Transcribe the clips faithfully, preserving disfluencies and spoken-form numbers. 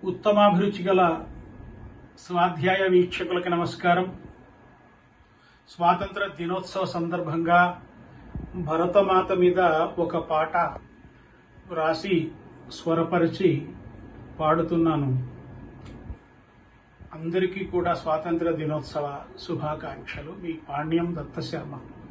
ఉత్తమాభిరుచి గల స్వాధ్యాయ వీక్షకులకు నమస్కారం. స్వాతంత్ర దినోత్సవ సందర్భంగా భరతమాత మీద ఒక పాట రాసి స్వరపరిచి పాడుతున్నాను. అందరికీ కూడా స్వాతంత్ర దినోత్సవ శుభాకాంక్షలు. మీ పాణ్యం దత్త శర్మ.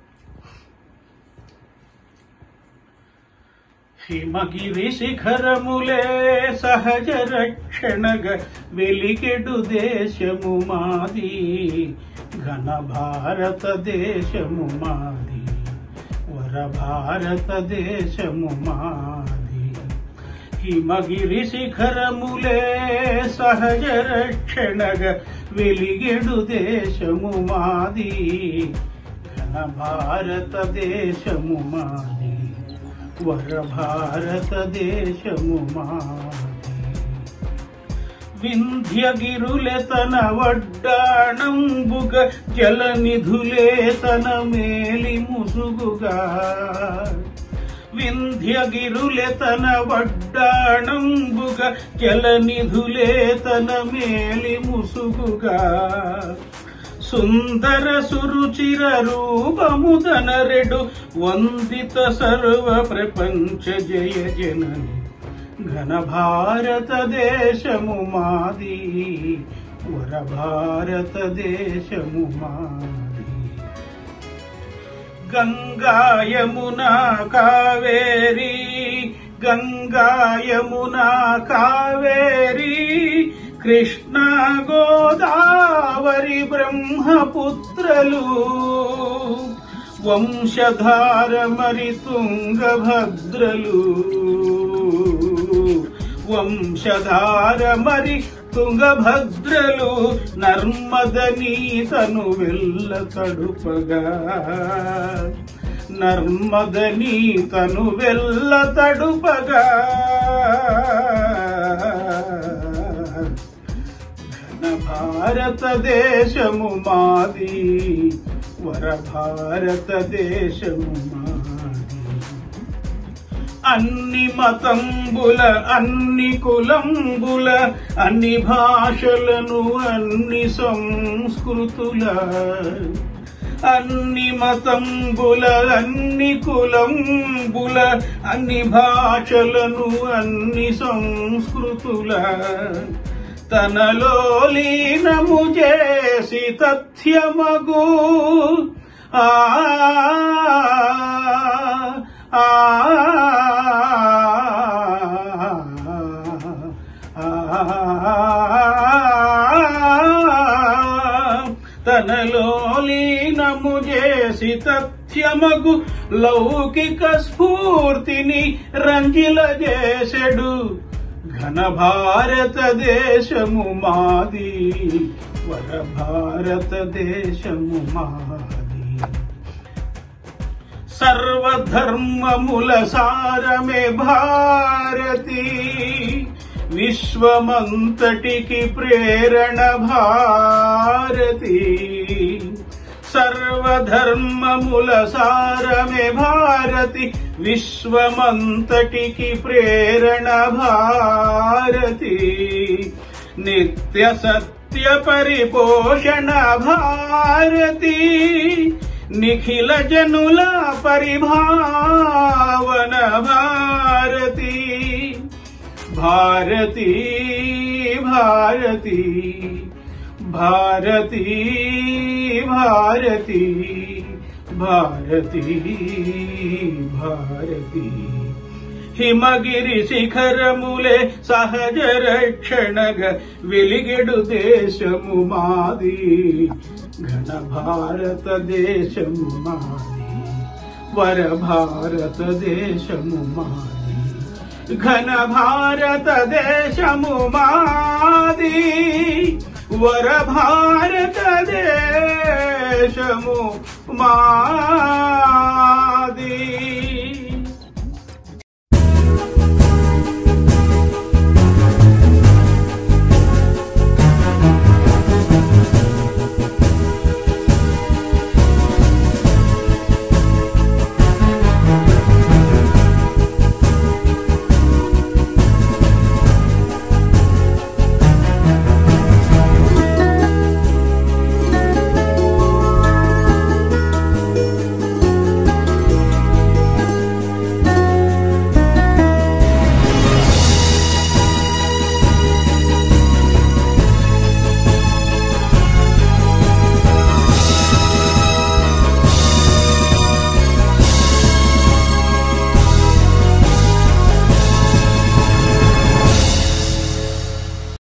హిమగిరి శిఖరములే సహజ రక్షణగ వెలికెడు దేశము మాది, ఘన భారతదేశము మాది, వర భారతదేశము మాది. హిమగిరి శిఖరములే సహజ రక్షణగ వెలిగెడు దేశము మాది, ఘన భారతదేశము మాది, వర భారతదేశము మాది. వింధ్యగిరులే తన వడ్డాణంబుగ, జలనిధులే తన మేలి ముసుగుగా. వింధ్యగిరులే తన వడ్డాణంబుగ, జలనిధులే తన మేలి ముసుగుగా. సుందర సురుచిర రూపముదనరెడు వందిత సర్వ ప్రపంచ జయ జనని, ఘన భారతదేశము మాది, వర భారతదేశము మాది. గంగా యమునా కావేరి, గంగా యమునా కావేరి, కృష్ణ గోదావరి బ్రహ్మపుత్రలు, వంశధార మరి తుంగభద్రలు, వంశధార మరి తుంగభద్రలు, నర్మదని తను వెల్ల తడుపగా, నర్మదని తను వెల్ల తడుపగా. భారతదేశము మాది, వర భారతదేశము మాది. అన్ని మతంబుల అన్ని కులంబుల అన్ని భాషలను అన్ని సంస్కృతుల, అన్ని మతంబుల అన్ని కులంబుల అన్ని భాషలను అన్ని సంస్కృతుల, తనలో లీనము చేసి తథ్యమగు ఆ ఆ తనలో లీనము చేసి తథ్యమగు లౌకిక స్ఫూర్తిని రంజిల చేసెడు, ఘన భారతదేశము మాది, వర భారతదేశము మాది. సర్వధర్మముల సారమే భారతి, విశ్వమంతటికి ప్రేరణ భారతి. సర్వధర్మముల సారమే భారతి, విశ్వమంతటికి ప్రేరణ భారతి. నిత్య సత్య పరిపోషణ భారతి, నిఖిల జనుల పరిభావన భారతి. భారతి భారతి భారతి భారతి భారతి భారతి. హిమగిరి శిఖరములే సహజ రక్షణగ వెలిగెడు దేశము మాది, ఘన భారతదేశము మాది, వర భారతదేశము మాది, ఘన భారతదేశము మాది, వర భారతదేశము మాది.